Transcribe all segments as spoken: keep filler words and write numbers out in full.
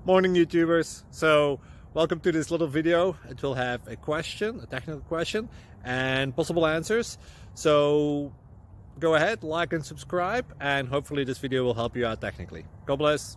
Morning YouTubers. So welcome to this little video. It will have a question, a technical question, and possible answers. So go ahead, like and subscribe, and hopefully this video will help you out technically. God bless.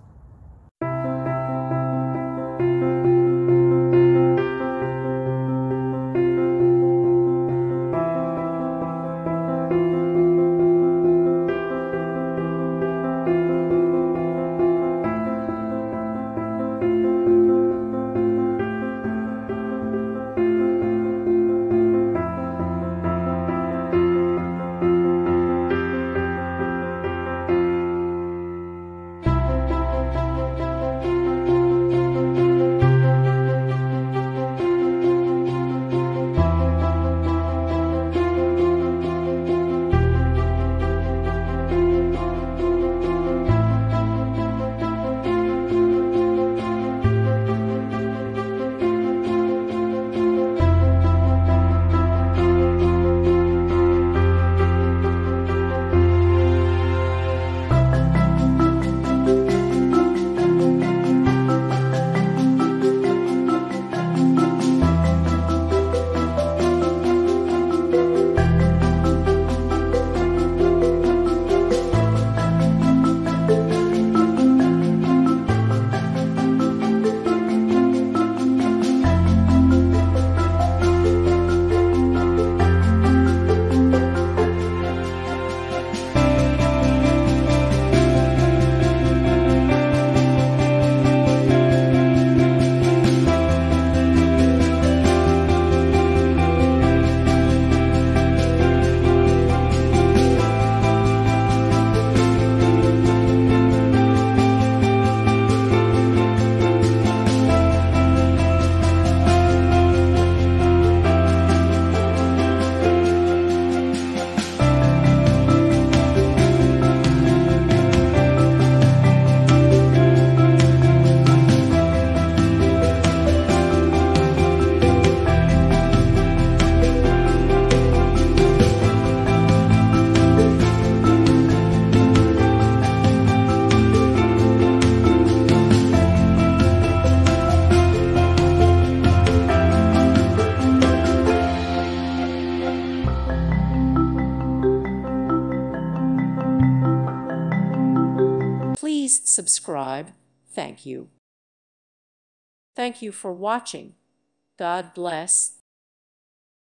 Please subscribe. Thank you. Thank you for watching. God bless.